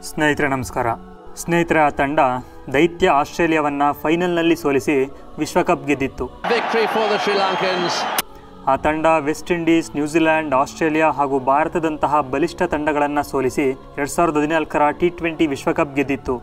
ಸ್ನೇಹಿತರೆ ನಮಸ್ಕಾರ. ಸ್ನೇಹಿತರ ತಂಡ ದೈತ್ಯ ಆಸ್ಟ್ರೇಲಿಯಾವನ್ನು ಫೈನಲ್ನಲ್ಲಿ ಸೋಲಿಸಿ ವಿಶ್ವಕಪ್ ಗೆದ್ದಿತ್ತು. ಆ ತಂಡ ವೆಸ್ಟ್ ಇಂಡೀಸ್, ನ್ಯೂಜಿಲೆಂಡ್, ಆಸ್ಟ್ರೇಲಿಯಾ ಹಾಗೂ ಭಾರತದಂತಹ ಬಲಿಷ್ಠ ತಂಡಗಳನ್ನು ಸೋಲಿಸಿ 2014ರ T20 ವಿಶ್ವಕಪ್ ಗೆದ್ದಿತ್ತು.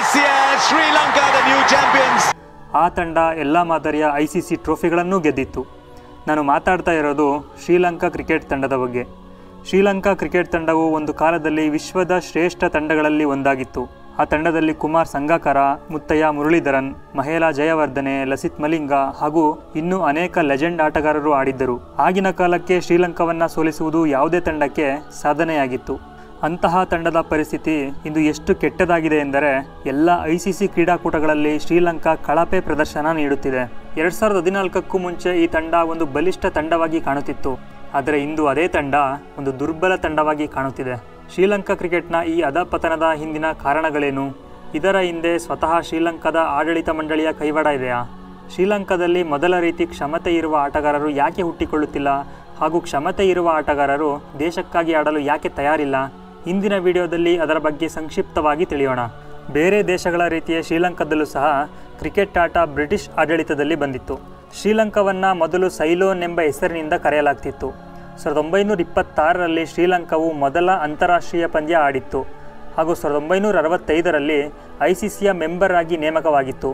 ಆ ತಂಡ ಎಲ್ಲ ಮಾದರಿಯ ICC ಟ್ರೋಫಿಗಳನ್ನು ಗೆದ್ದಿತ್ತು. ನಾನು ಮಾತಾಡ್ತಾ ಇರೋದು ಶ್ರೀಲಂಕಾ ಕ್ರಿಕೆಟ್ ತಂಡದ ಬಗ್ಗೆ. ಶ್ರೀಲಂಕಾ ಕ್ರಿಕೆಟ್ ತಂಡವು ಒಂದು ಕಾಲದಲ್ಲಿ ವಿಶ್ವದ ಶ್ರೇಷ್ಠ ತಂಡಗಳಲ್ಲಿ ಒಂದಾಗಿತ್ತು. ಆ ತಂಡದಲ್ಲಿ ಕುಮಾರ್ ಸಂಗಕ್ಕರ, ಮುತ್ತಯ್ಯ ಮುರಳೀಧರನ್, ಮಹೇಲಾ ಜಯವರ್ಧನೆ, ಲಸಿತ್ ಮಲಿಂಗ ಹಾಗೂ ಇನ್ನೂ ಅನೇಕ ಲೆಜೆಂಡ್ ಆಟಗಾರರು ಆಡಿದ್ದರು. ಆಗಿನ ಕಾಲಕ್ಕೆ ಶ್ರೀಲಂಕಾವನ್ನು ಸೋಲಿಸುವುದು ಯಾವುದೇ ತಂಡಕ್ಕೆ ಸಾಧನೆಯಾಗಿತ್ತು. ಅಂತಹ ತಂಡದ ಪರಿಸ್ಥಿತಿ ಇಂದು ಎಷ್ಟು ಕೆಟ್ಟದಾಗಿದೆ ಎಂದರೆ ಎಲ್ಲ ICC ಕ್ರೀಡಾಕೂಟಗಳಲ್ಲಿ ಶ್ರೀಲಂಕಾ ಕಳಪೆ ಪ್ರದರ್ಶನ ನೀಡುತ್ತಿದೆ. 2014ಕ್ಕೂ ಮುಂಚೆ ಈ ತಂಡ ಒಂದು ಬಲಿಷ್ಠ ತಂಡವಾಗಿ ಕಾಣುತ್ತಿತ್ತು. ಆದರೆ ಇಂದು ಅದೇ ತಂಡ ಒಂದು ದುರ್ಬಲ ತಂಡವಾಗಿ ಕಾಣುತ್ತಿದೆ. ಶ್ರೀಲಂಕಾ ಕ್ರಿಕೆಟ್ನ ಈ ಅಧಪತನದ ಹಿಂದಿನ ಕಾರಣಗಳೇನು? ಇದರ ಹಿಂದೆ ಸ್ವತಃ ಶ್ರೀಲಂಕಾದ ಆಡಳಿತ ಮಂಡಳಿಯ ಕೈವಾಡ ಇದೆಯಾ? ಶ್ರೀಲಂಕಾದಲ್ಲಿ ಮೊದಲ ರೀತಿ ಕ್ಷಮತೆ ಇರುವ ಆಟಗಾರರು ಯಾಕೆ ಹುಟ್ಟಿಕೊಳ್ಳುತ್ತಿಲ್ಲ ಹಾಗೂ ಕ್ಷಮತೆ ಇರುವ ಆಟಗಾರರು ದೇಶಕ್ಕಾಗಿ ಆಡಲು ಯಾಕೆ ತಯಾರಿಲ್ಲ? ಇಂದಿನ ವಿಡಿಯೋದಲ್ಲಿ ಅದರ ಬಗ್ಗೆ ಸಂಕ್ಷಿಪ್ತವಾಗಿ ತಿಳಿಯೋಣ. ಬೇರೆ ದೇಶಗಳ ರೀತಿಯ ಶ್ರೀಲಂಕಾದಲ್ಲೂ ಸಹ ಕ್ರಿಕೆಟ್ ಆಟ ಬ್ರಿಟಿಷ್ ಆಡಳಿತದಲ್ಲಿ ಬಂದಿತ್ತು. ಶ್ರೀಲಂಕಾವನ್ನು ಮೊದಲು ಸೈಲೋನ್ ಎಂಬ ಹೆಸರಿನಿಂದ ಕರೆಯಲಾಗ್ತಿತ್ತು. 1926ರಲ್ಲಿ ಶ್ರೀಲಂಕಾವು ಮೊದಲ ಅಂತಾರಾಷ್ಟ್ರೀಯ ಪಂದ್ಯ ಆಡಿತ್ತು ಹಾಗೂ 1965ರಲ್ಲಿ ICCಯ ಮೆಂಬರ್ ಆಗಿ ನೇಮಕವಾಗಿತ್ತು.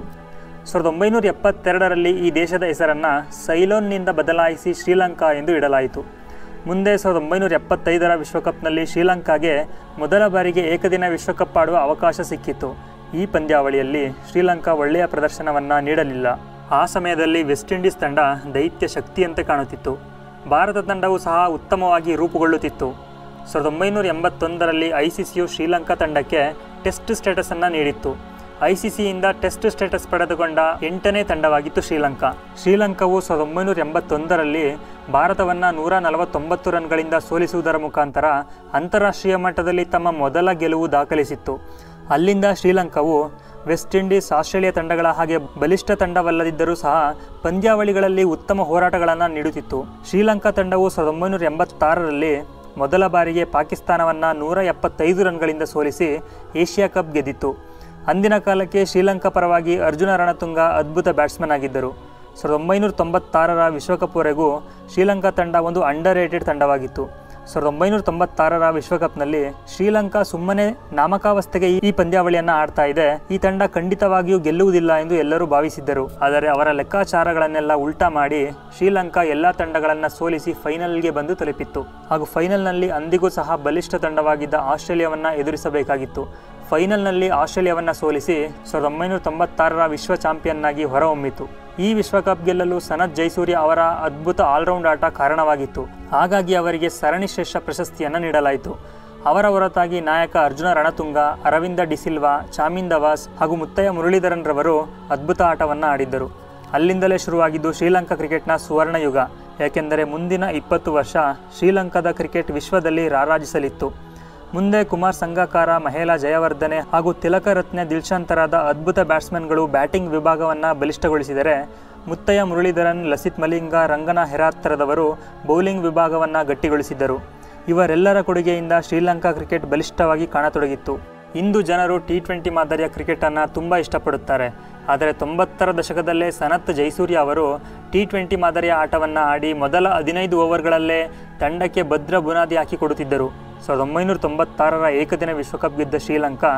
1972ರಲ್ಲಿ ಈ ದೇಶದ ಹೆಸರನ್ನು ಸೈಲೋನ್ನಿಂದ ಬದಲಾಯಿಸಿ ಶ್ರೀಲಂಕಾ ಎಂದು ಇಡಲಾಯಿತು. ಮುಂದೆ 1975ರ ವಿಶ್ವಕಪ್ನಲ್ಲಿ ಶ್ರೀಲಂಕಾಗೆ ಮೊದಲ ಬಾರಿಗೆ ಏಕದಿನ ವಿಶ್ವಕಪ್ ಆಡುವ ಅವಕಾಶ ಸಿಕ್ಕಿತ್ತು. ಈ ಪಂದ್ಯಾವಳಿಯಲ್ಲಿ ಶ್ರೀಲಂಕಾ ಒಳ್ಳೆಯ ಪ್ರದರ್ಶನವನ್ನು ನೀಡಲಿಲ್ಲ. ಆ ಸಮಯದಲ್ಲಿ ವೆಸ್ಟ್ ಇಂಡೀಸ್ ತಂಡ ದೈತ್ಯ ಶಕ್ತಿಯಂತೆ ಕಾಣುತ್ತಿತ್ತು. ಭಾರತ ತಂಡವೂ ಸಹ ಉತ್ತಮವಾಗಿ ರೂಪುಗೊಳ್ಳುತ್ತಿತ್ತು. 1981ರಲ್ಲಿ ICCಯು ಶ್ರೀಲಂಕಾ ತಂಡಕ್ಕೆ ಟೆಸ್ಟ್ ಸ್ಟೇಟಸನ್ನು ನೀಡಿತ್ತು. ICCಯಿಂದ ಟೆಸ್ಟ್ ಸ್ಟೇಟಸ್ ಪಡೆದುಕೊಂಡ 8ನೇ ತಂಡವಾಗಿತ್ತು ಶ್ರೀಲಂಕಾ. ಶ್ರೀಲಂಕಾವು 1981ರಲ್ಲಿ ಭಾರತವನ್ನು 149 ರನ್ಗಳಿಂದ ಸೋಲಿಸುವುದರ ಮುಖಾಂತರ ಅಂತಾರಾಷ್ಟ್ರೀಯ ಮಟ್ಟದಲ್ಲಿ ತಮ್ಮ ಮೊದಲ ಗೆಲುವು ದಾಖಲಿಸಿತ್ತು. ಅಲ್ಲಿಂದ ಶ್ರೀಲಂಕಾವು ವೆಸ್ಟ್ ಇಂಡೀಸ್, ಆಸ್ಟ್ರೇಲಿಯಾ ತಂಡಗಳ ಹಾಗೆ ಬಲಿಷ್ಠ ತಂಡವಲ್ಲದಿದ್ದರೂ ಸಹ ಪಂದ್ಯಾವಳಿಗಳಲ್ಲಿ ಉತ್ತಮ ಹೋರಾಟಗಳನ್ನು ನೀಡುತ್ತಿತ್ತು. ಶ್ರೀಲಂಕಾ ತಂಡವು 1986ರಲ್ಲಿ ಮೊದಲ ಬಾರಿಗೆ ಪಾಕಿಸ್ತಾನವನ್ನು 175 ರನ್ಗಳಿಂದ ಸೋಲಿಸಿ ಏಷ್ಯಾ ಕಪ್ ಗೆದ್ದಿತ್ತು. ಅಂದಿನ ಕಾಲಕ್ಕೆ ಶ್ರೀಲಂಕಾ ಪರವಾಗಿ ಅರ್ಜುನ ರಣತುಂಗ ಅದ್ಭುತ ಬ್ಯಾಟ್ಸ್ಮನ್ ಆಗಿದ್ದರು. 1996ರ ವಿಶ್ವಕಪ್ವರೆಗೂ ಶ್ರೀಲಂಕಾ ತಂಡ ಒಂದು ಅಂಡರ್ ರೇಟೆಡ್ ತಂಡವಾಗಿತ್ತು. 1996ರ ವಿಶ್ವಕಪ್ನಲ್ಲಿ ಶ್ರೀಲಂಕಾ ಸುಮ್ಮನೆ ನಾಮಕಾವಸ್ಥೆಗೆ ಈ ಪಂದ್ಯಾವಳಿಯನ್ನು ಆಡ್ತಾ ಇದೆ, ಈ ತಂಡ ಖಂಡಿತವಾಗಿಯೂ ಗೆಲ್ಲುವುದಿಲ್ಲ ಎಂದು ಎಲ್ಲರೂ ಭಾವಿಸಿದ್ದರು. ಆದರೆ ಅವರ ಲೆಕ್ಕಾಚಾರಗಳನ್ನೆಲ್ಲ ಉಲ್ಟಾ ಮಾಡಿ ಶ್ರೀಲಂಕಾ ಎಲ್ಲ ತಂಡಗಳನ್ನು ಸೋಲಿಸಿ ಫೈನಲ್ಗೆ ಬಂದು ತಲುಪಿತ್ತು ಹಾಗೂ ಫೈನಲ್ನಲ್ಲಿ ಅಂದಿಗೂ ಸಹ ಬಲಿಷ್ಠ ತಂಡವಾಗಿದ್ದ ಆಸ್ಟ್ರೇಲಿಯಾವನ್ನು ಎದುರಿಸಬೇಕಾಗಿತ್ತು. ಫೈನಲ್ನಲ್ಲಿ ಆಸ್ಟ್ರೇಲಿಯಾವನ್ನು ಸೋಲಿಸಿ 1996ರ ವಿಶ್ವ ಚಾಂಪಿಯನ್ ಆಗಿ ಹೊರಹೊಮ್ಮಿತು. ಈ ವಿಶ್ವಕಪ್ ಗೆಲ್ಲಲು ಸನತ್ ಜಯಸೂರ್ಯ ಅವರ ಅದ್ಭುತ ಆಲ್ರೌಂಡ್ ಆಟ ಕಾರಣವಾಗಿತ್ತು. ಹಾಗಾಗಿ ಅವರಿಗೆ ಸರಣಿ ಶ್ರೇಷ್ಠ ಪ್ರಶಸ್ತಿಯನ್ನು ನೀಡಲಾಯಿತು. ಅವರ ಹೊರತಾಗಿ ನಾಯಕ ಅರ್ಜುನ ರಣತುಂಗ, ಅರವಿಂದ ಡಿಸಿಲ್ವಾ, ಚಾಮಿಂದ ವಾಸ್ ಹಾಗೂ ಮುತ್ತಯ್ಯ ಮುರಳೀಧರನ್ ರವರು ಅದ್ಭುತ ಆಟವನ್ನು ಆಡಿದ್ದರು. ಅಲ್ಲಿಂದಲೇ ಶುರುವಾಗಿದ್ದು ಶ್ರೀಲಂಕಾ ಕ್ರಿಕೆಟ್ನ ಸುವರ್ಣ ಯುಗ. ಏಕೆಂದರೆ ಮುಂದಿನ 20 ವರ್ಷ ಶ್ರೀಲಂಕಾದ ಕ್ರಿಕೆಟ್ ವಿಶ್ವದಲ್ಲಿ ರಾರಾಜಿಸಲಿತ್ತು. ಮುಂದೆ ಕುಮಾರ್ ಸಂಗಕ್ಕರ, ಮಹೇಲಾ ಜಯವರ್ಧನೆ ಹಾಗೂ ತಿಲಕರತ್ನೆ ದಿಲ್ಶಾಂತರಾದ ಅದ್ಭುತ ಬ್ಯಾಟ್ಸ್ಮನ್ಗಳು ಬ್ಯಾಟಿಂಗ್ ವಿಭಾಗವನ್ನು ಬಲಿಷ್ಠಗೊಳಿಸಿದರೆ, ಮುತ್ತಯ್ಯ ಮುರಳೀಧರನ್, ಲಸಿತ್ ಮಲಿಂಗ, ರಂಗನಾ ಹೆರಾತ್ತರದವರು ಬೌಲಿಂಗ್ ವಿಭಾಗವನ್ನು ಗಟ್ಟಿಗೊಳಿಸಿದ್ದರು. ಇವರೆಲ್ಲರ ಕೊಡುಗೆಯಿಂದ ಶ್ರೀಲಂಕಾ ಕ್ರಿಕೆಟ್ ಬಲಿಷ್ಠವಾಗಿ ಕಾಣತೊಡಗಿತ್ತು. ಇಂದು ಜನರು T20 ಮಾದರಿಯ ಕ್ರಿಕೆಟನ್ನು ತುಂಬ ಇಷ್ಟಪಡುತ್ತಾರೆ. ಆದರೆ 90ರ ದಶಕದಲ್ಲೇ ಸನತ್ ಜಯಸೂರ್ಯ ಅವರು T20 ಮಾದರಿಯ ಆಟವನ್ನು ಆಡಿ ಮೊದಲ 15 ಓವರ್ಗಳಲ್ಲೇ ತಂಡಕ್ಕೆ ಭದ್ರ ಬುನಾದಿ ಹಾಕಿಕೊಡುತ್ತಿದ್ದರು. 1996ರ ಏಕದಿನ ವಿಶ್ವಕಪ್ ಗೆದ್ದ ಶ್ರೀಲಂಕಾ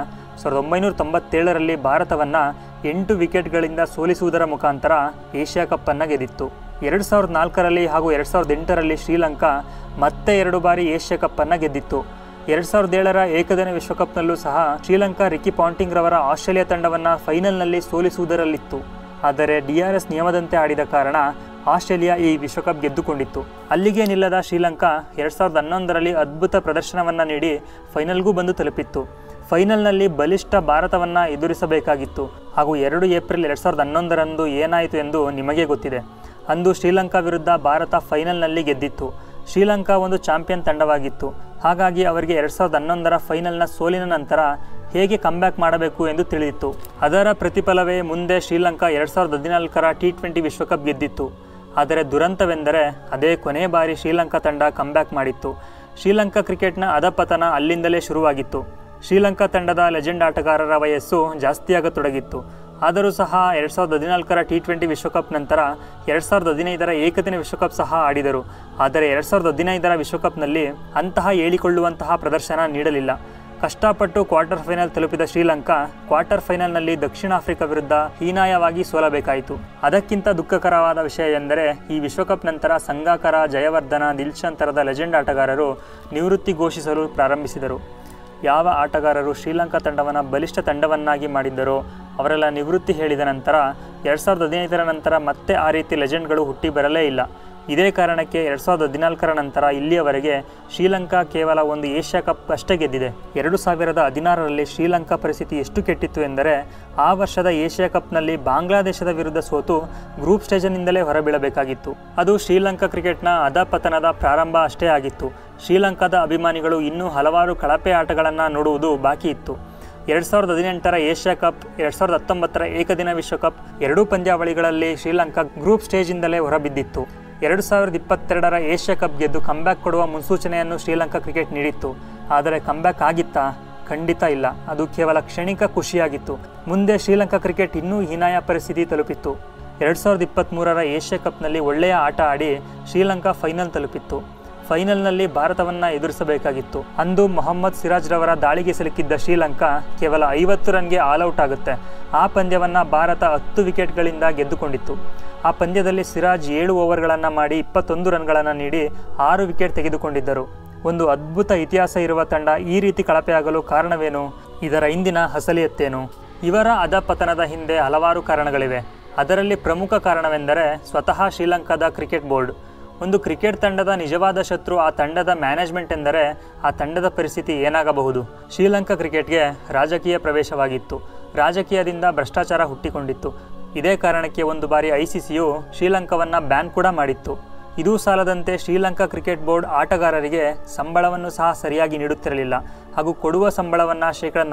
1997ರಲ್ಲಿ ಭಾರತವನ್ನು 8 ವಿಕೆಟ್ಗಳಿಂದ ಸೋಲಿಸುವುದರ ಮುಖಾಂತರ ಏಷ್ಯಾ ಕಪ್ಪನ್ನು ಗೆದ್ದಿತ್ತು. 2004ರಲ್ಲಿ ಹಾಗೂ 2008ರಲ್ಲಿ ಶ್ರೀಲಂಕಾ ಮತ್ತೆ 2 ಬಾರಿ ಏಷ್ಯಾ ಕಪ್ಪನ್ನು ಗೆದ್ದಿತ್ತು. 2007ರ ಏಕದಿನ ವಿಶ್ವಕಪ್ನಲ್ಲೂ ಸಹ ಶ್ರೀಲಂಕಾ ರಿಕಿ ಪಾಂಟಿಂಗ್ ರವರ ಆಸ್ಟ್ರೇಲಿಯಾ ತಂಡವನ್ನು ಫೈನಲ್ನಲ್ಲಿ ಸೋಲಿಸುವುದರಲ್ಲಿತ್ತು. ಆದರೆ DRS ನಿಯಮದಂತೆ ಆಡಿದ ಕಾರಣ ಆಸ್ಟ್ರೇಲಿಯಾ ಈ ವಿಶ್ವಕಪ್ ಗೆದ್ದುಕೊಂಡಿತ್ತು. ಅಲ್ಲಿಗೆ ನಿಲ್ಲದ ಶ್ರೀಲಂಕಾ 2011ರಲ್ಲಿ ಅದ್ಭುತ ಪ್ರದರ್ಶನವನ್ನು ನೀಡಿ ಫೈನಲ್ಗೂ ಬಂದು ತಲುಪಿತ್ತು. ಫೈನಲ್ನಲ್ಲಿ ಬಲಿಷ್ಠ ಭಾರತವನ್ನು ಎದುರಿಸಬೇಕಾಗಿತ್ತು ಹಾಗೂ 2 ಏಪ್ರಿಲ್ 2011ರಂದು ಏನಾಯಿತು ಎಂದು ನಿಮಗೆ ಗೊತ್ತಿದೆ. ಅಂದು ಶ್ರೀಲಂಕಾ ವಿರುದ್ಧ ಭಾರತ ಫೈನಲ್ನಲ್ಲಿ ಗೆದ್ದಿತ್ತು. ಶ್ರೀಲಂಕಾ ಒಂದು ಚಾಂಪಿಯನ್ ತಂಡವಾಗಿತ್ತು. ಹಾಗಾಗಿ ಅವರಿಗೆ 2011ರ ಫೈನಲ್ನ ಸೋಲಿನ ನಂತರ ಹೇಗೆ ಕಮ್ಬ್ಯಾಕ್ ಮಾಡಬೇಕು ಎಂದು ತಿಳಿದಿತ್ತು. ಅದರ ಪ್ರತಿಫಲವೇ ಮುಂದೆ ಶ್ರೀಲಂಕಾ 2014ರ T20 ವಿಶ್ವಕಪ್ ಗೆದ್ದಿತ್ತು. ಆದರೆ ದುರಂತವೆಂದರೆ ಅದೇ ಕೊನೆ ಬಾರಿ ಶ್ರೀಲಂಕಾ ತಂಡ ಕಮ್ಬ್ಯಾಕ್ ಮಾಡಿತ್ತು. ಶ್ರೀಲಂಕಾ ಕ್ರಿಕೆಟ್ನ ಅಧಪತನ ಅಲ್ಲಿಂದಲೇ ಶುರುವಾಗಿತ್ತು. ಶ್ರೀಲಂಕಾ ತಂಡದ ಲೆಜೆಂಡ್ ಆಟಗಾರರ ವಯಸ್ಸು ಜಾಸ್ತಿಯಾಗತೊಡಗಿತ್ತು. ಆದರೂ ಸಹ 2014ರ T20 ವಿಶ್ವಕಪ್ ನಂತರ 2015ರ ಏಕದಿನ ವಿಶ್ವಕಪ್ ಸಹ ಆಡಿದರು. ಆದರೆ 2015ರ ವಿಶ್ವಕಪ್ನಲ್ಲಿ ಅಂತಹ ಹೇಳಿಕೊಳ್ಳುವಂತಹ ಪ್ರದರ್ಶನ ನೀಡಲಿಲ್ಲ. ಕಷ್ಟಪಟ್ಟು ಕ್ವಾರ್ಟರ್ ಫೈನಲ್ ತಲುಪಿದ ಶ್ರೀಲಂಕಾ ಕ್ವಾರ್ಟರ್ ಫೈನಲ್ನಲ್ಲಿ ದಕ್ಷಿಣ ಆಫ್ರಿಕಾ ವಿರುದ್ಧ ಹೀನಾಯವಾಗಿ ಸೋಲಬೇಕಾಯಿತು. ಅದಕ್ಕಿಂತ ದುಃಖಕರವಾದ ವಿಷಯ ಎಂದರೆ ಈ ವಿಶ್ವಕಪ್ ನಂತರ ಸಂಗಾಕರ, ಜಯವರ್ಧನ, ದಿಲ್ಶನ್ ತರದ ಲೆಜೆಂಡ್ ಆಟಗಾರರು ನಿವೃತ್ತಿ ಘೋಷಿಸಲು ಪ್ರಾರಂಭಿಸಿದರು. ಯಾವ ಆಟಗಾರರು ಶ್ರೀಲಂಕಾ ತಂಡವನ್ನು ಬಲಿಷ್ಠ ತಂಡವನ್ನಾಗಿ ಮಾಡಿದ್ದರೋ ಅವರೆಲ್ಲ ನಿವೃತ್ತಿ ಹೇಳಿದ ನಂತರ 2015ರ ನಂತರ ಮತ್ತೆ ಆ ರೀತಿ ಲೆಜೆಂಡ್ಗಳು ಹುಟ್ಟಿ ಬರಲೇ ಇಲ್ಲ. ಇದೇ ಕಾರಣಕ್ಕೆ 2014ರ ನಂತರ ಇಲ್ಲಿಯವರೆಗೆ ಶ್ರೀಲಂಕಾ ಕೇವಲ ಒಂದು ಏಷ್ಯಾ ಕಪ್ ಅಷ್ಟೇ ಗೆದ್ದಿದೆ. 2016ರಲ್ಲಿ ಶ್ರೀಲಂಕಾ ಪರಿಸ್ಥಿತಿ ಎಷ್ಟು ಕೆಟ್ಟಿತ್ತು ಎಂದರೆ ಆ ವರ್ಷದ ಏಷ್ಯಾ ಕಪ್ನಲ್ಲಿ ಬಾಂಗ್ಲಾದೇಶದ ವಿರುದ್ಧ ಸೋತು ಗ್ರೂಪ್ ಸ್ಟೇಜ್ನಿಂದಲೇ ಹೊರಬೀಳಬೇಕಾಗಿತ್ತು. ಅದು ಶ್ರೀಲಂಕಾ ಕ್ರಿಕೆಟ್ನ ಅಧಪತನದ ಪ್ರಾರಂಭ ಅಷ್ಟೇ ಆಗಿತ್ತು. ಶ್ರೀಲಂಕಾದ ಅಭಿಮಾನಿಗಳು ಇನ್ನೂ ಹಲವಾರು ಕಳಪೆ ಆಟಗಳನ್ನು ನೋಡುವುದು ಬಾಕಿ ಇತ್ತು. 2018ರ ಏಷ್ಯಾ ಕಪ್, 2019ರ ಏಕದಿನ ವಿಶ್ವಕಪ್ ಎರಡೂ ಪಂದ್ಯಾವಳಿಗಳಲ್ಲಿ ಶ್ರೀಲಂಕಾ ಗ್ರೂಪ್ ಸ್ಟೇಜಿಂದಲೇ ಹೊರಬಿದ್ದಿತ್ತು. 2022ರ ಏಷ್ಯಾ ಕಪ್ ಗೆದ್ದು ಕಂಬ್ಯಾಕ್ ಕೊಡುವ ಮುನ್ಸೂಚನೆಯನ್ನು ಶ್ರೀಲಂಕಾ ಕ್ರಿಕೆಟ್ ನೀಡಿತ್ತು. ಆದರೆ ಕಂಬ್ಯಾಕ್ ಆಗಿತ್ತಾ? ಖಂಡಿತ ಇಲ್ಲ. ಅದು ಕೇವಲ ಕ್ಷಣಿಕ ಖುಷಿಯಾಗಿತ್ತು. ಮುಂದೆ ಶ್ರೀಲಂಕಾ ಕ್ರಿಕೆಟ್ ಇನ್ನೂ ಹೀನಾಯ ಪರಿಸ್ಥಿತಿ ತಲುಪಿತ್ತು. 2023ರ ಏಷ್ಯಾ ಕಪ್ನಲ್ಲಿ ಒಳ್ಳೆಯ ಆಟ ಆಡಿ ಶ್ರೀಲಂಕಾ ಫೈನಲ್ ತಲುಪಿತ್ತು. ಫೈನಲ್ನಲ್ಲಿ ಭಾರತವನ್ನು ಎದುರಿಸಬೇಕಾಗಿತ್ತು. ಅಂದು ಮೊಹಮ್ಮದ್ ಸಿರಾಜ್ ರವರ ದಾಳಿಗೆ ಸಿಲುಕಿದ್ದ ಶ್ರೀಲಂಕಾ ಕೇವಲ 50 ರನ್ಗೆ ಆಲ್ಔಟ್ ಆಗುತ್ತೆ. ಆ ಪಂದ್ಯವನ್ನು ಭಾರತ 10 ವಿಕೆಟ್ಗಳಿಂದ ಗೆದ್ದುಕೊಂಡಿತ್ತು. ಆ ಪಂದ್ಯದಲ್ಲಿ ಸಿರಾಜ್ 7 ಓವರ್ಗಳನ್ನು ಮಾಡಿ 21 ರನ್ಗಳನ್ನು ನೀಡಿ 6 ವಿಕೆಟ್ ತೆಗೆದುಕೊಂಡಿದ್ದರು. ಒಂದು ಅದ್ಭುತ ಇತಿಹಾಸ ಇರುವ ತಂಡ ಈ ರೀತಿ ಕಳಪೆಯಾಗಲು ಕಾರಣವೇನು? ಇದರ ಹಿಂದಿನ ಹಸಲಿಯತ್ತೇನು? ಇವರ ಅಧಪತನದ ಹಿಂದೆ ಹಲವಾರು ಕಾರಣಗಳಿವೆ. ಅದರಲ್ಲಿ ಪ್ರಮುಖ ಕಾರಣವೆಂದರೆ ಸ್ವತಃ ಶ್ರೀಲಂಕಾದ ಕ್ರಿಕೆಟ್ ಬೋರ್ಡ್. ಒಂದು ಕ್ರಿಕೆಟ್ ತಂಡದ ನಿಜವಾದ ಶತ್ರು ಆ ತಂಡದ ಮ್ಯಾನೇಜ್ಮೆಂಟ್ ಎಂದರೆ ಆ ತಂಡದ ಪರಿಸ್ಥಿತಿ ಏನಾಗಬಹುದು? ಶ್ರೀಲಂಕಾ ಕ್ರಿಕೆಟ್ಗೆ ರಾಜಕೀಯ ಪ್ರವೇಶವಾಗಿತ್ತು. ರಾಜಕೀಯದಿಂದ ಭ್ರಷ್ಟಾಚಾರ ಹುಟ್ಟಿಕೊಂಡಿತ್ತು. ಇದೇ ಕಾರಣಕ್ಕೆ ಒಂದು ಬಾರಿ ICCಯು ಶ್ರೀಲಂಕಾವನ್ನು ಬ್ಯಾನ್ ಕೂಡ ಮಾಡಿತ್ತು. ಇದೂ ಸಾಲದಂತೆ ಶ್ರೀಲಂಕಾ ಕ್ರಿಕೆಟ್ ಬೋರ್ಡ್ ಆಟಗಾರರಿಗೆ ಸಂಬಳವನ್ನು ಸಹ ಸರಿಯಾಗಿ ನೀಡುತ್ತಿರಲಿಲ್ಲ ಹಾಗೂ ಕೊಡುವ ಸಂಬಳವನ್ನು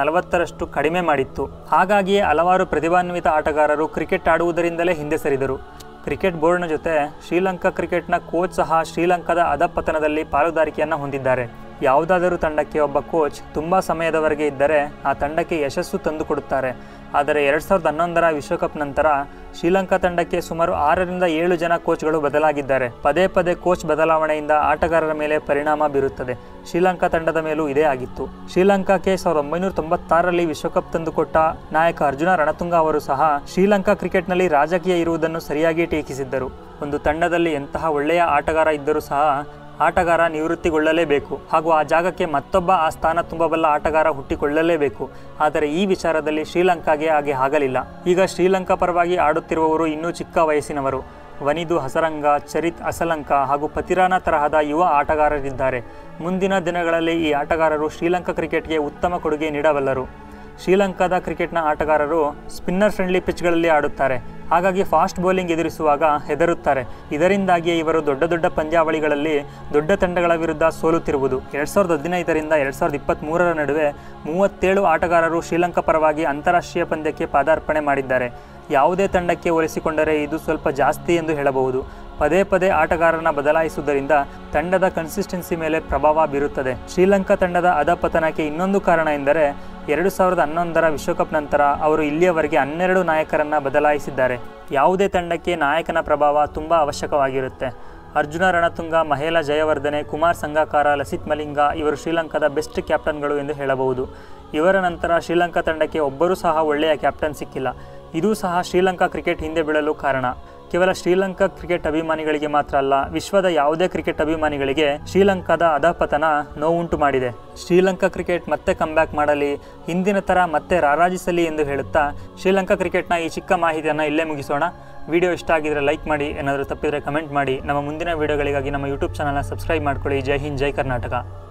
40% ಕಡಿಮೆ ಮಾಡಿತ್ತು. ಹಾಗಾಗಿಯೇ ಹಲವಾರು ಪ್ರತಿಭಾನ್ವಿತ ಆಟಗಾರರು ಕ್ರಿಕೆಟ್ ಆಡುವುದರಿಂದಲೇ ಹಿಂದೆ ಸರಿದರು. ಕ್ರಿಕೆಟ್ ಬೋರ್ಡ್ನ ಜೊತೆ ಶ್ರೀಲಂಕಾ ಕ್ರಿಕೆಟ್ನ ಕೋಚ್ ಸಹ ಶ್ರೀಲಂಕಾದ ಅಧಪತನದಲ್ಲಿ ಪಾಲುದಾರಿಕೆಯನ್ನು ಹೊಂದಿದ್ದಾರೆ. ಯಾವುದಾದರೂ ತಂಡಕ್ಕೆ ಒಬ್ಬ ಕೋಚ್ ತುಂಬ ಸಮಯದವರೆಗೆ ಇದ್ದರೆ ಆ ತಂಡಕ್ಕೆ ಯಶಸ್ಸು ತಂದುಕೊಡುತ್ತಾರೆ. ಆದರೆ 2011ರ ವಿಶ್ವಕಪ್ ನಂತರ ಶ್ರೀಲಂಕಾ ತಂಡಕ್ಕೆ ಸುಮಾರು 6ರಿಂದ 7 ಜನ ಕೋಚ್ಗಳು ಬದಲಾಗಿದ್ದಾರೆ. ಪದೇ ಪದೇ ಕೋಚ್ ಬದಲಾವಣೆಯಿಂದ ಆಟಗಾರರ ಮೇಲೆ ಪರಿಣಾಮ ಬೀರುತ್ತದೆ. ಶ್ರೀಲಂಕಾ ತಂಡದ ಮೇಲೂ ಇದೇ ಆಗಿತ್ತು. ಶ್ರೀಲಂಕಾಕ್ಕೆ 1996ರಲ್ಲಿ ವಿಶ್ವಕಪ್ ತಂದುಕೊಟ್ಟ ನಾಯಕ ಅರ್ಜುನ ರಣತುಂಗ ಅವರು ಸಹ ಶ್ರೀಲಂಕಾ ಕ್ರಿಕೆಟ್ನಲ್ಲಿ ರಾಜಕೀಯ ಇರುವುದನ್ನು ಸರಿಯಾಗಿ ಟೀಕಿಸಿದ್ದರು. ಒಂದು ತಂಡದಲ್ಲಿ ಎಂತಹ ಒಳ್ಳೆಯ ಆಟಗಾರ ಇದ್ದರೂ ಸಹ ಆಟಗಾರ ನಿವೃತ್ತಿಗೊಳ್ಳಲೇಬೇಕು ಹಾಗೂ ಆ ಜಾಗಕ್ಕೆ ಮತ್ತೊಬ್ಬ ಆ ಸ್ಥಾನ ತುಂಬಬಲ್ಲ ಆಟಗಾರ ಹುಟ್ಟಿಕೊಳ್ಳಲೇಬೇಕು. ಆದರೆ ಈ ವಿಚಾರದಲ್ಲಿ ಶ್ರೀಲಂಕಾಗೆ ಹಾಗೆ ಆಗಲಿಲ್ಲ. ಈಗ ಶ್ರೀಲಂಕಾ ಪರವಾಗಿ ಆಡುತ್ತಿರುವವರು ಇನ್ನೂ ಚಿಕ್ಕ ವಯಸ್ಸಿನವರು. ವನಿದು ಹಸರಂಗ, ಚರಿತ್ ಅಸಲಂಕ ಹಾಗೂ ಪತಿರಾನ ತರಹದ ಯುವ ಆಟಗಾರರಿದ್ದಾರೆ. ಮುಂದಿನ ದಿನಗಳಲ್ಲಿ ಈ ಆಟಗಾರರು ಶ್ರೀಲಂಕಾ ಕ್ರಿಕೆಟ್ಗೆ ಉತ್ತಮ ಕೊಡುಗೆ ನೀಡಬಲ್ಲರು. ಶ್ರೀಲಂಕಾದ ಕ್ರಿಕೆಟ್ನ ಆಟಗಾರರು ಸ್ಪಿನ್ನರ್ ಫ್ರೆಂಡ್ಲಿ ಪಿಚ್ಗಳಲ್ಲಿ ಆಡುತ್ತಾರೆ. ಹಾಗಾಗಿ ಫಾಸ್ಟ್ ಬೌಲಿಂಗ್ ಎದುರಿಸುವಾಗ ಹೆದರುತ್ತಾರೆ. ಇದರಿಂದಾಗಿಯೇ ಇವರು ದೊಡ್ಡ ದೊಡ್ಡ ಪಂದ್ಯಾವಳಿಗಳಲ್ಲಿ ದೊಡ್ಡ ತಂಡಗಳ ವಿರುದ್ಧ ಸೋಲುತ್ತಿರುವುದು. 2015ರಿಂದ 2023ರ ನಡುವೆ 37 ಆಟಗಾರರು ಶ್ರೀಲಂಕಾ ಪರವಾಗಿ ಅಂತಾರಾಷ್ಟ್ರೀಯ ಪಂದ್ಯಕ್ಕೆ ಪಾದಾರ್ಪಣೆ ಮಾಡಿದ್ದಾರೆ. ಯಾವುದೇ ತಂಡಕ್ಕೆ ಹೋಲಿಸಿಕೊಂಡರೆ ಇದು ಸ್ವಲ್ಪ ಜಾಸ್ತಿ ಎಂದು ಹೇಳಬಹುದು. ಪದೇ ಪದೇ ಆಟಗಾರನ ಬದಲಾಯಿಸುವುದರಿಂದ ತಂಡದ ಕನ್ಸಿಸ್ಟೆನ್ಸಿ ಮೇಲೆ ಪ್ರಭಾವ ಬೀರುತ್ತದೆ. ಶ್ರೀಲಂಕಾ ತಂಡದ ಅಧಪತನಕ್ಕೆ ಇನ್ನೊಂದು ಕಾರಣ ಎಂದರೆ 2011ರ ವಿಶ್ವಕಪ್ ನಂತರ ಅವರು ಇಲ್ಲಿಯವರೆಗೆ 12 ನಾಯಕರನ್ನು ಬದಲಾಯಿಸಿದ್ದಾರೆ. ಯಾವುದೇ ತಂಡಕ್ಕೆ ನಾಯಕನ ಪ್ರಭಾವ ತುಂಬ ಅವಶ್ಯಕವಾಗಿರುತ್ತೆ. ಅರ್ಜುನ ರಣತುಂಗ, ಮಹೇಲ ಜಯವರ್ಧನೆ, ಕುಮಾರ್ ಸಂಗಾಕಾರ, ಲಸಿತ್ ಮಲಿಂಗ ಇವರು ಶ್ರೀಲಂಕಾದ ಬೆಸ್ಟ್ ಕ್ಯಾಪ್ಟನ್ಗಳು ಎಂದು ಹೇಳಬಹುದು. ಇವರ ನಂತರ ಶ್ರೀಲಂಕಾ ತಂಡಕ್ಕೆ ಒಬ್ಬರೂ ಸಹ ಒಳ್ಳೆಯ ಕ್ಯಾಪ್ಟನ್ ಸಿಕ್ಕಿಲ್ಲ. ಇದೂ ಸಹ ಶ್ರೀಲಂಕಾ ಕ್ರಿಕೆಟ್ ಹಿಂದೆ ಬೀಳಲು ಕಾರಣ. ಕೇವಲ ಶ್ರೀಲಂಕಾ ಕ್ರಿಕೆಟ್ ಅಭಿಮಾನಿಗಳಿಗೆ ಮಾತ್ರ ಅಲ್ಲ, ವಿಶ್ವದ ಯಾವುದೇ ಕ್ರಿಕೆಟ್ ಅಭಿಮಾನಿಗಳಿಗೆ ಶ್ರೀಲಂಕಾದ ಅಧಪತನ ನೋವುಂಟು ಮಾಡಿದೆ. ಶ್ರೀಲಂಕಾ ಕ್ರಿಕೆಟ್ ಮತ್ತೆ ಕಂಬ್ಯಾಕ್ ಮಾಡಲಿ, ಹಿಂದಿನ ಥರ ಮತ್ತೆ ರಾರಾಜಿಸಲಿ ಎಂದು ಹೇಳುತ್ತಾ ಶ್ರೀಲಂಕಾ ಕ್ರಿಕೆಟ್ನ ಈ ಚಿಕ್ಕ ಮಾಹಿತಿಯನ್ನು ಇಲ್ಲೇ ಮುಗಿಸೋಣ. ವಿಡಿಯೋ ಇಷ್ಟ ಆಗಿದ್ರೆ ಲೈಕ್ ಮಾಡಿ, ಏನಾದರೂ ತಪ್ಪಿದರೆ ಕಮೆಂಟ್ ಮಾಡಿ. ನಮ್ಮ ಮುಂದಿನ ವಿಡಿಯೋಗಳಿಗಾಗಿ ನಮ್ಮ ಯೂಟ್ಯೂಬ್ ಚಾನಲ್ನ ಸಬ್ಸ್ಕ್ರೈಬ್ ಮಾಡ್ಕೊಳ್ಳಿ. ಜೈ ಹಿಂದ್, ಜೈ ಕರ್ನಾಟಕ.